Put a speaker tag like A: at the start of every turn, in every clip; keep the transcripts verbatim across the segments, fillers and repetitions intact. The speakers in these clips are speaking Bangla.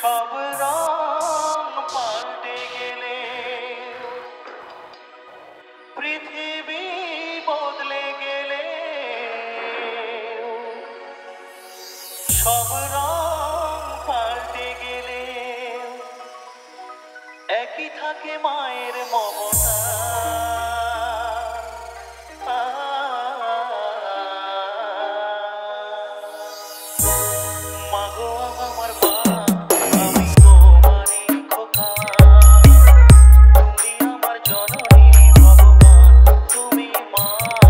A: সব রং পাল্টে গেলে পৃথিবী বদলে গেলে সব রং পাল্টে গেলে একই থাকে মায়ের মমতা। মাগো আমার মা আমি তোমারই খোকা, তুমি আমার জননী ভগবান তুমি মা।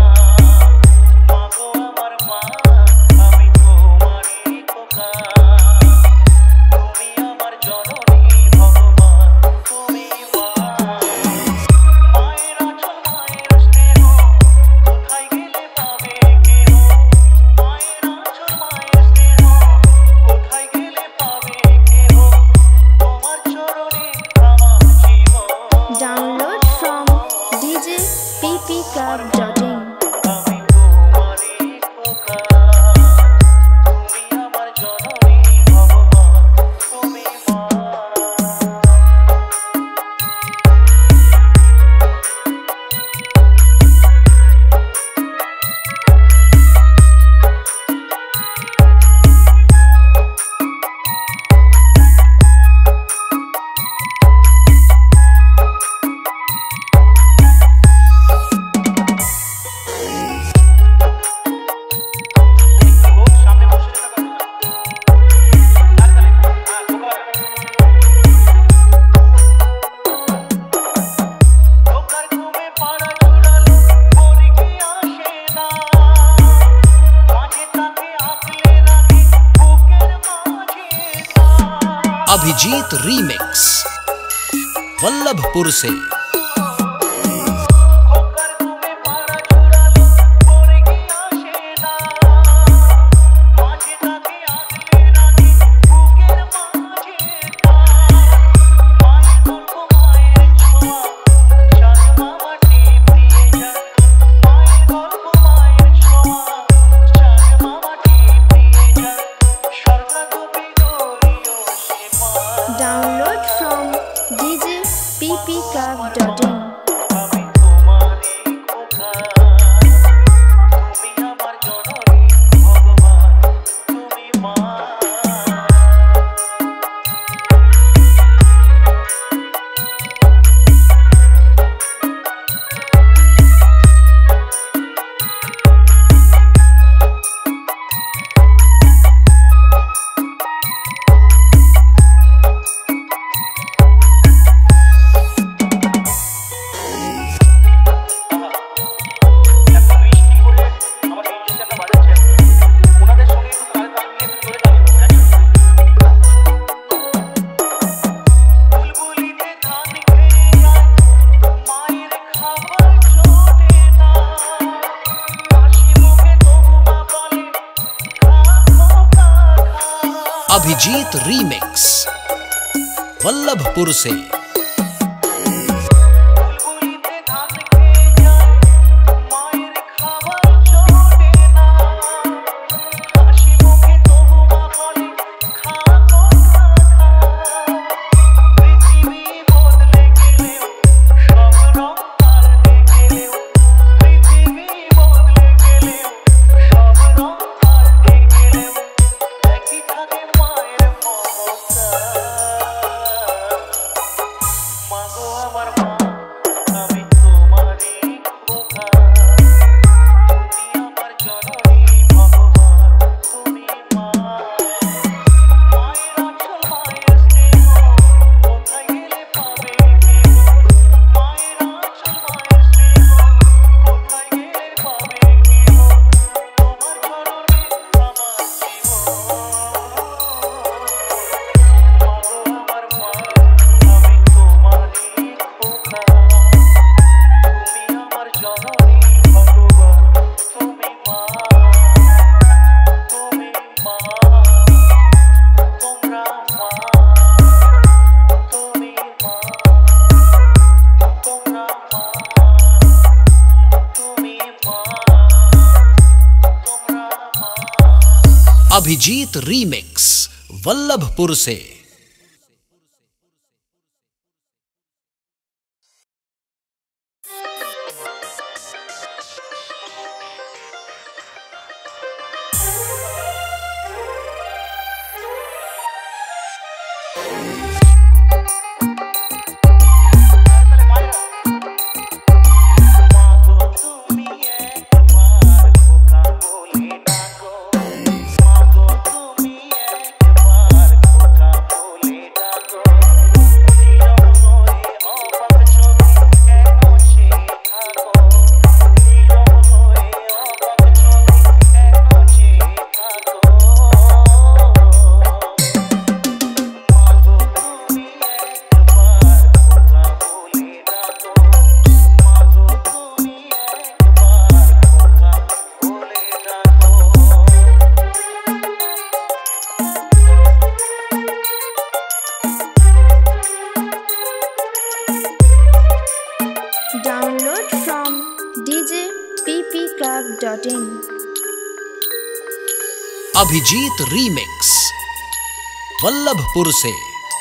A: মাগো আমার মা আমি তোমারই খোকা, তুমি আমার জননী ভগবান তুমি মা। মায়ের আঁচল মায়ের স্নেহ কোথায় গেলে পাবে কেহ, মায়ের আঁচল মায়ের স্নেহ কোথায় গেলে পাবে কেহ, তোমার চরণে আমার জীবন।
B: Download from d j p p club dot in।
A: আমি তোমারই খোকা, তুমি আমার জননী ভগবান তুমি মা।
C: अभिजीत रीमिक्स वल्लभपुर से।
B: Download from d j p p club dot in।
A: আমি তোমারই খোকা, তুমি আমার জননী ভগবান তুমি মা।
C: अभिजीत रीमिक्स वल्लभपुर से। अभिजीत रीमिक्स वल्लभपुर से। अभिजीत रीमिक्स वल्लभपुर से।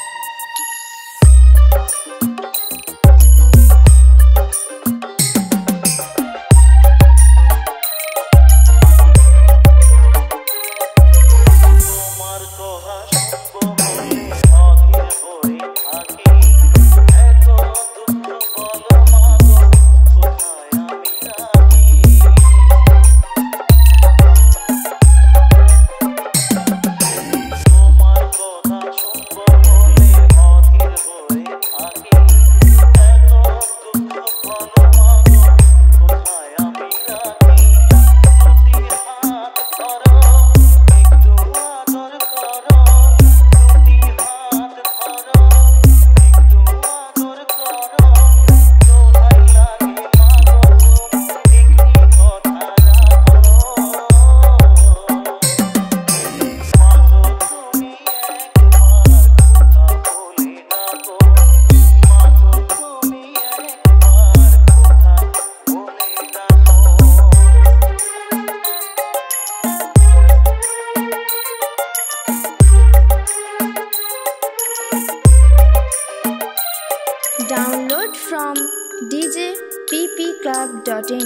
B: Download from d j p p club dot in।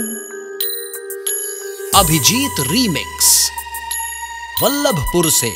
C: Abhijit remix Vallabhpur से।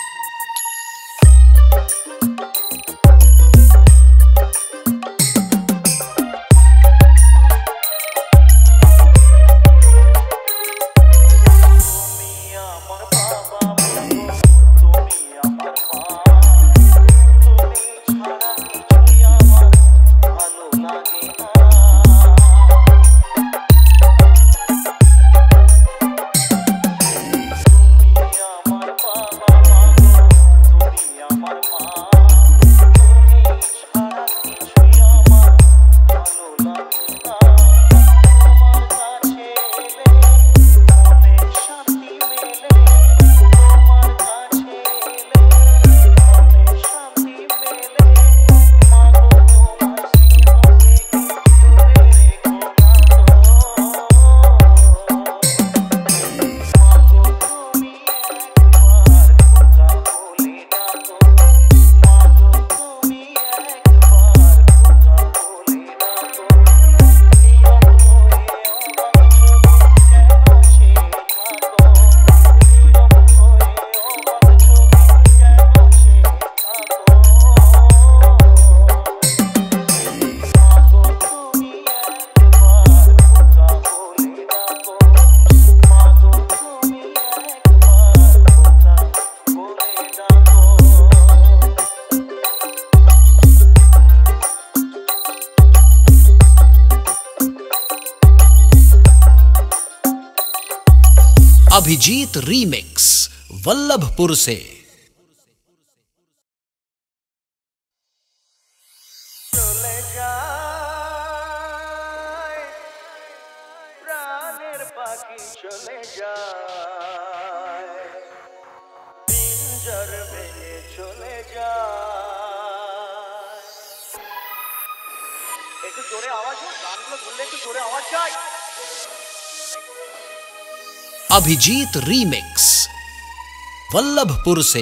C: अभिजीत रीमिक्स वल्लभपुर से।
A: चले जाए प्राणेर पाखी चले जाए पिंजर भेঙে चले जाए। একটু জোরে আওয়াজ হোক, গানগুলো শুনলে একটু জোরে আওয়াজ চাই।
C: अभिजीत रीमिक्स वल्लभपुर से।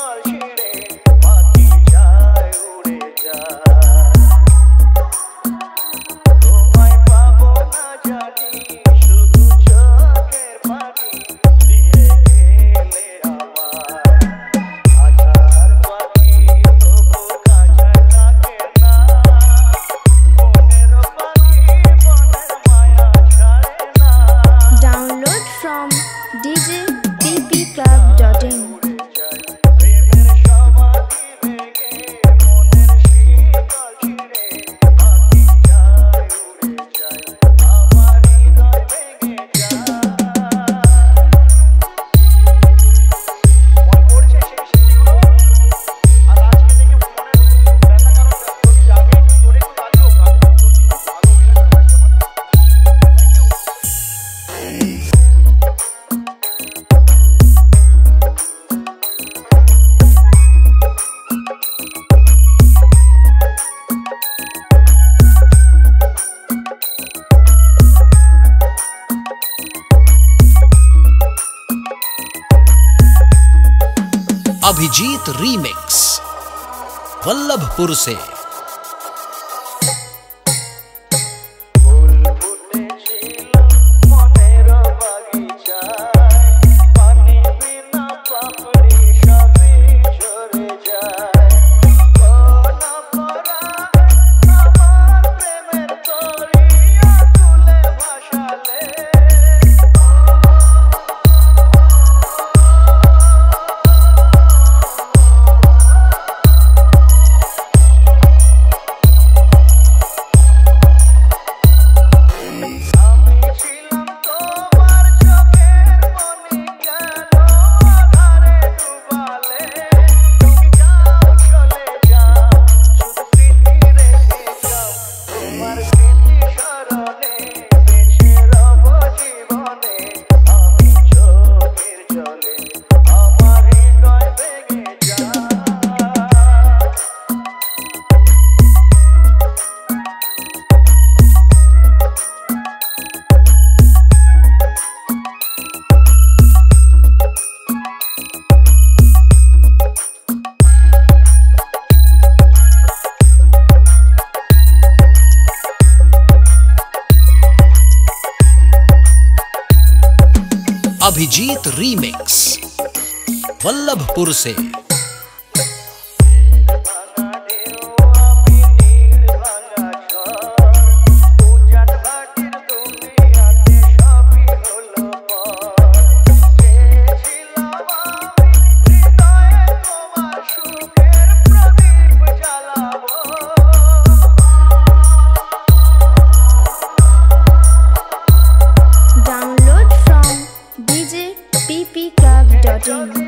A: পাখি যায় উড়ে যায়।
C: अभिजीत रीमिक्स वल्लभपुर से। अभिजीत रीमिक्स वल्लभपुर से।
B: Download from D J P P Club dot in।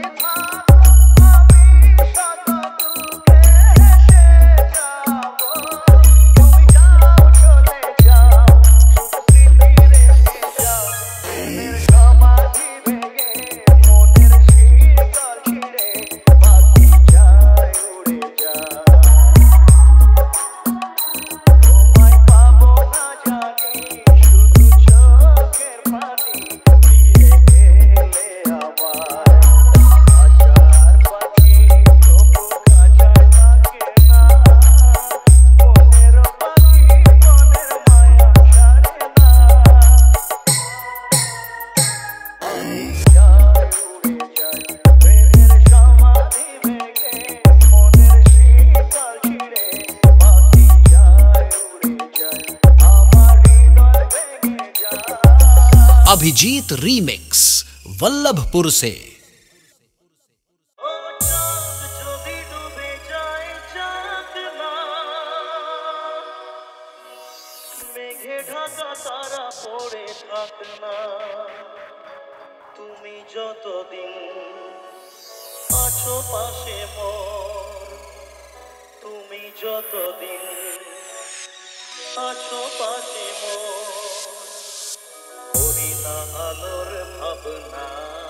C: Abhijit remix Vallabhpur से।
A: তুমি যতদিন আছো পাশে মোর, তুমি যতদিন আছো পাশে মোর, করি না আলোর ভাবনা।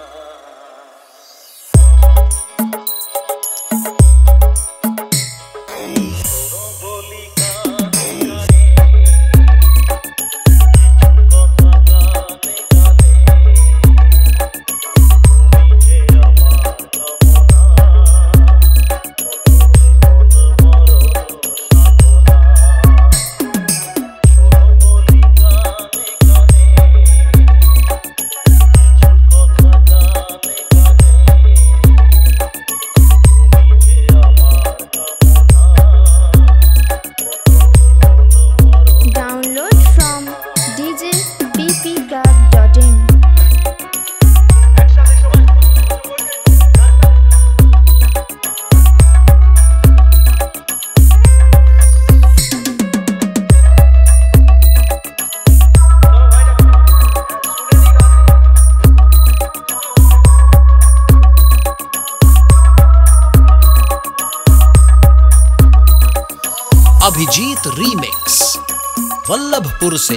C: अभिजीत रीमिक्स वल्लभपुर से।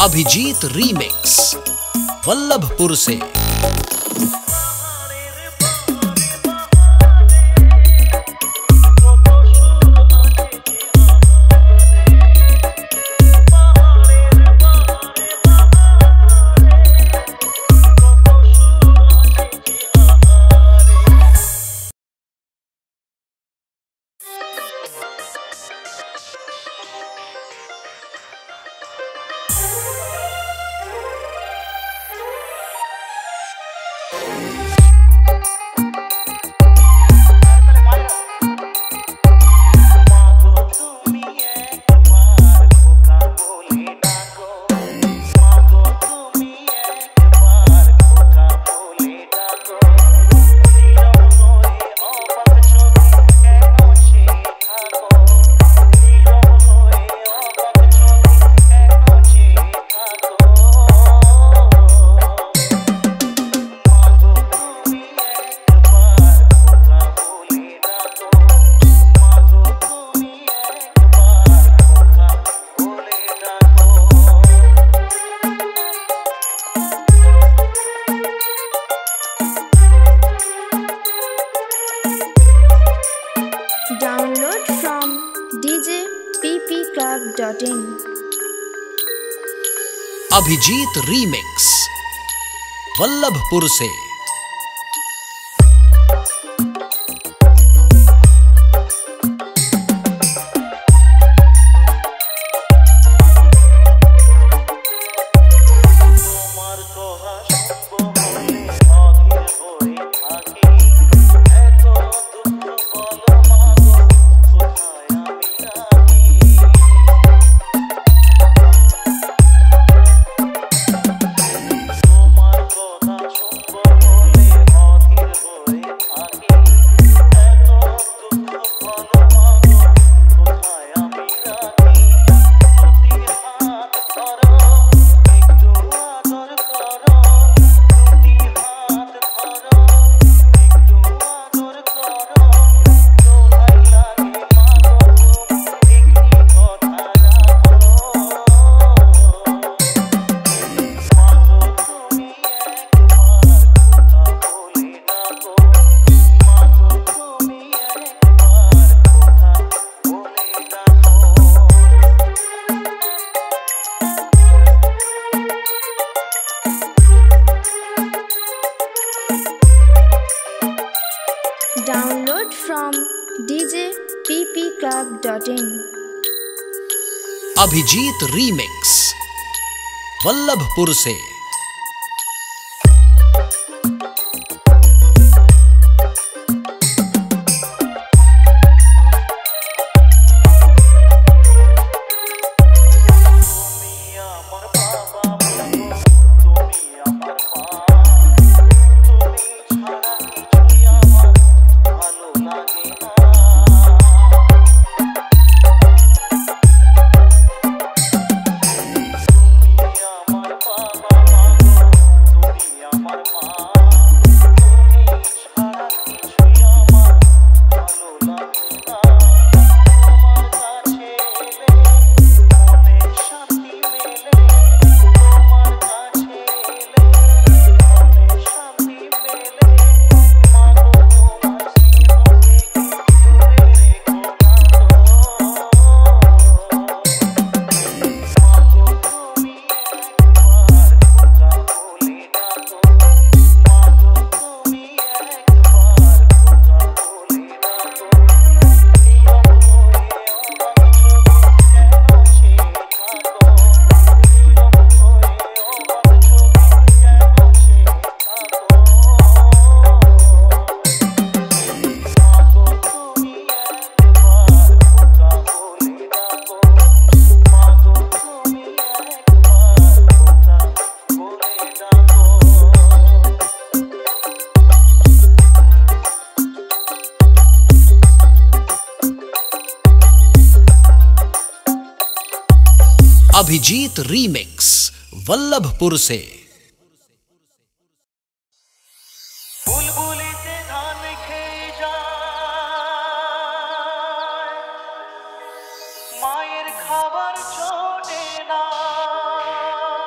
C: अभिजीत रीमिक्स वल्लभपुर से।
B: Download from d j p p club dot in।
C: Abhijit remix Vallabhpur से।
B: Download from d j p p club dot in।
C: Abhijit remix Vallabhpur से। अभिजीत रीमिक्स वल्लभपुर से।
A: বুলবুলিতে ধান খেয়ে যায়, মায়ের খাবার জোটে না।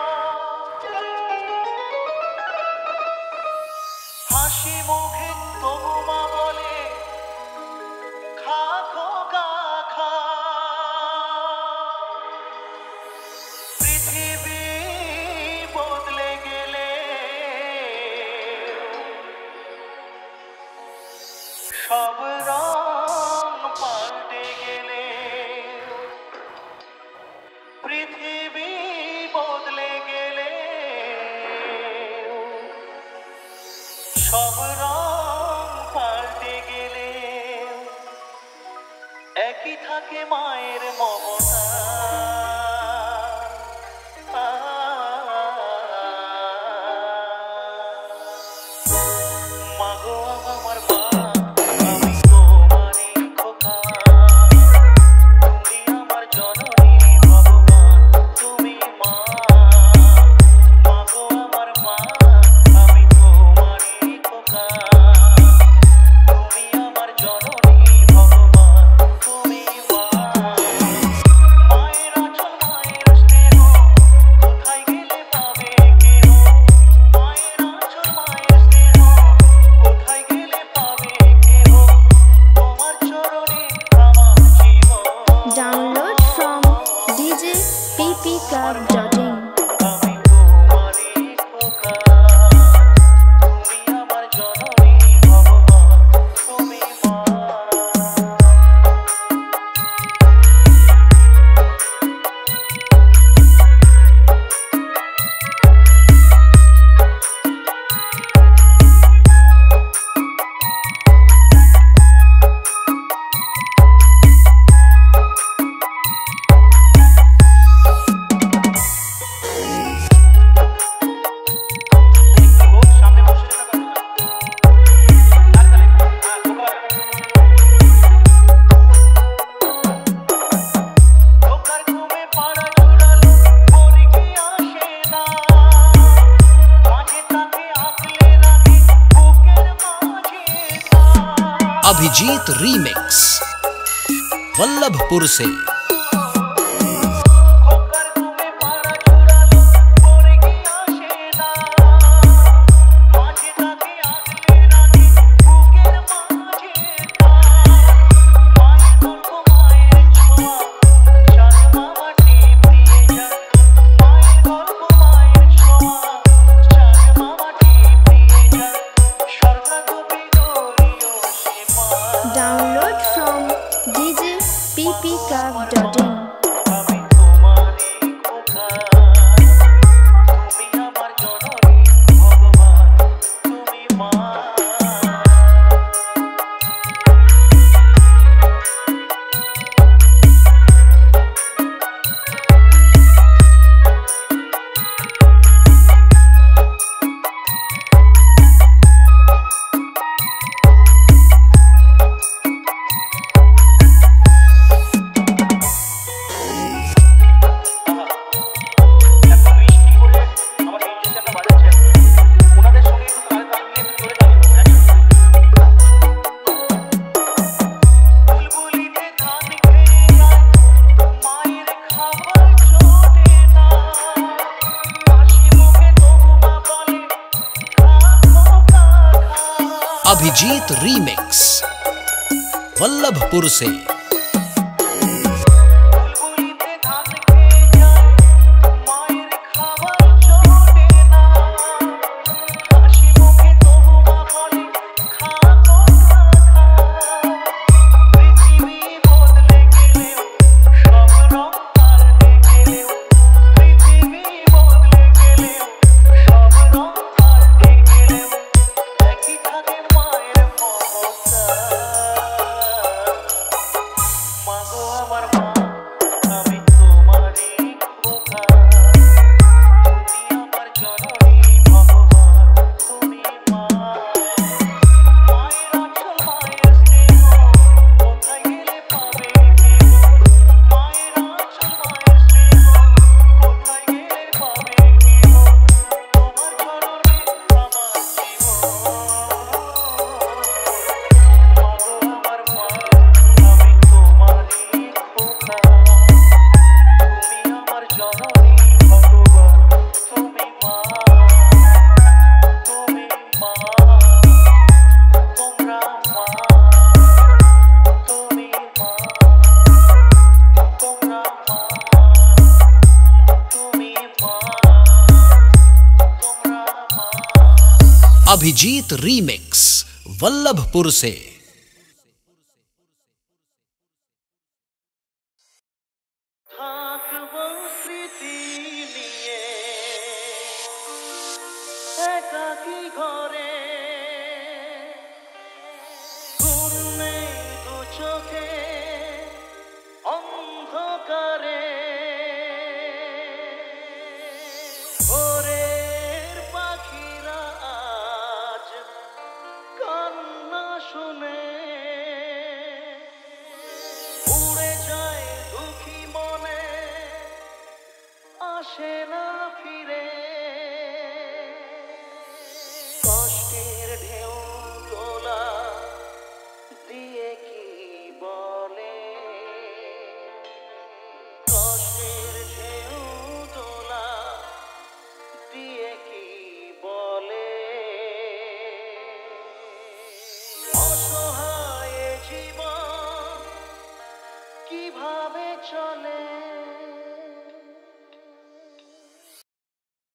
A: পৃথিবী বদলে গেলে সব রং পাল্টে গেলে একই থাকে মায়ের মমতা। মাগো আমার মা, আমি তোমারই খোকা, তুমি আমার জননী ভগবান, তুমি মা। মাগো আমার মা, আমি তোমারই খোকা, তুমি আমার জননী ভগবান, তুমি মা। মায়ের আঁচল মায়ের স্নেহ কোথায় গেলে পাবে কেহ, মায়ের আঁচল মায়ের স্নেহ কোথায় গেলে পাবে কেহ, তোমার চরণে আমার জীবন।
B: Download from d j p p club dot in.
A: আমি তোমারই খোকা, তুমি আমার জননী ভগবান, তুমি মা। সামনে বসে থাকা খোকার ঘুমে পাড়া জোড়ালো পরি কি আসে না, মাঝে তাকে আঁকলে রাখে বুকের মাঝে।
C: अभिजीत रीमिक्स वल्लभपुर से।
A: খোকার ঘুমে পাড়া জোড়ালো পরি কি আসে না, মাঝে তাকে আঁকলে রাখে বুকের মাঝে। মায়ের গল্প মায়ের ছোঁয়া চাঁদ মামাটি প্রিয়ে যায়, মায়ের গল্প মায়ের ছোঁয়া চাঁদ মামাটি প্রিয়ে যায়, স্বর্গাগোপী গৌরীয় সে মা।
B: Download from d j p p club dot in.
A: আমি তোমারই খোকা, তুমি আমার জননী ভগবান, তুমি মা। এখন বৃষ্টি করে আমার মিউজিশিয়ানরা বাজাচ্ছে, ওনাদের সঙ্গে একটু তাল তাল মিলিয়ে একটু জোরে গান। বুলবুলিতে ধান খেয়ে যায়, মায়ের খাবার জোটে না, হাসি মুখে তবু মা বলে খা খোকা খা।
C: अभिजीत रीमिक्स वल्लभपुर से।
A: বুলবুলিতে ধান খেয়ে যায়, মায়ের খাবার জোটে না, হাসি মুখে তবু মা বলে খা খোকা খা। পৃথিবী বদলে গেলেও সব রং পাল্টে গেলেও, পৃথিবী বদলে গেলেও সব রং পাল্টে গেলেও একই থাকে মায়ের মমতা। মাগো আমার মা, আমি তোমারই খোকা, তুমি আমার জননী ভগবান, তুমি মা। মায়ের আঁচল মায়ের স্নেহ কোথায় গেলে পাবে কেহ, মায়ের আঁচল মায়ের স্নেহ কোথায় গেলে পাবে কেহ, তোমার চরণে আমার জীবন। মাগো আমার মা, আমি তোমারই খোকা, তুমি আমার জননী ভগবান, তুমি মা। তুমি মা, তোমরা মা, তুমি মা, তোমরা মা, তুমি মা, তোমরা মা।
C: अभिजीत रीमिक्स वल्लभपुर से।
A: থাকবো স্মৃতি নিয়ে একাকী ঘরে ঘুম নেই দু চোখে অন্ধকারে ভোরের পাখিরা আজ কান্না শুনে উড়ে যায় দুঃখী মনে আসে না ফিরে কষ্টের ঢেউ তোলা দিয়ে কি বলে কষ্টের ঢেউ তোলা দিয়ে কি বলে অসহায় জীবন কিভাবে চলে।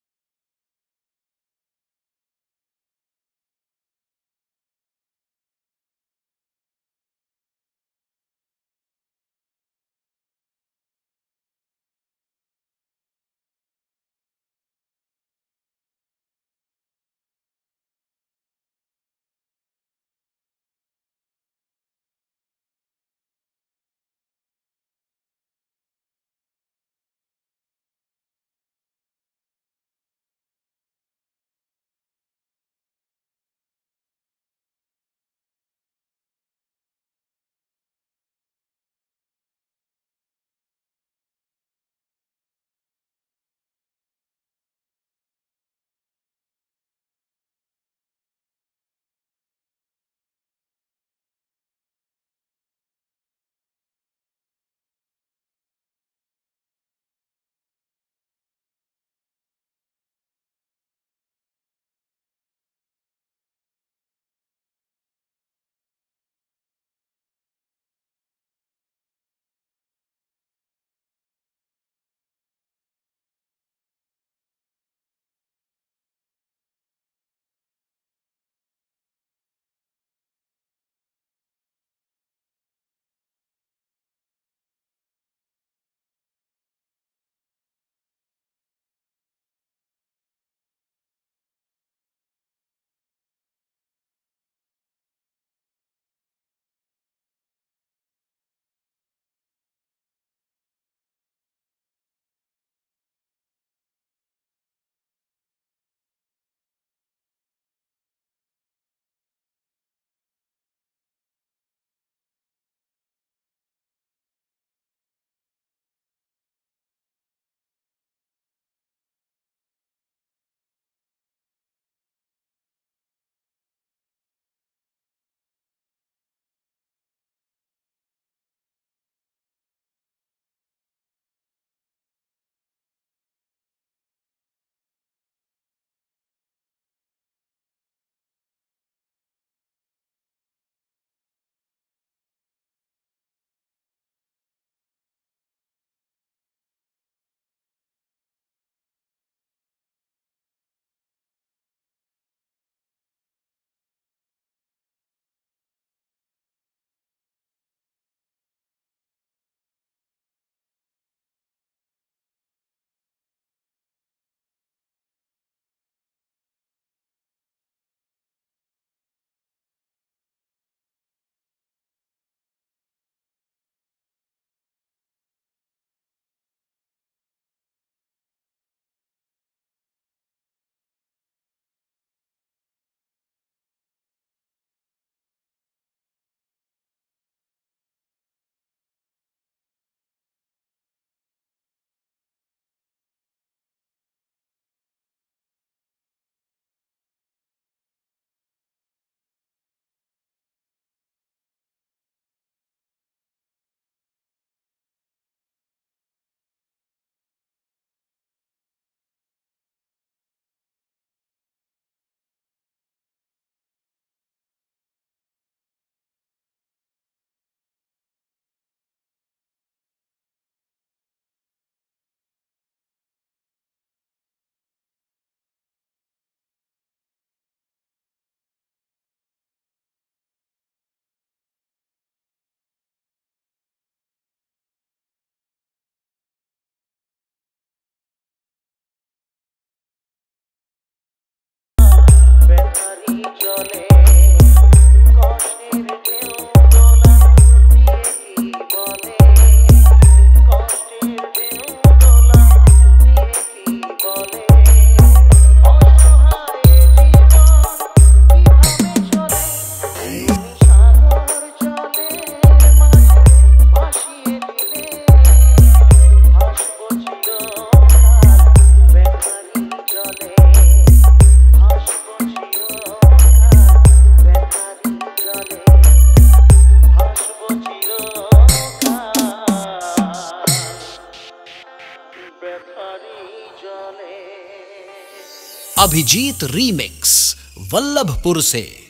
C: अभिजीत रीमिक्स वल्लभपुर से।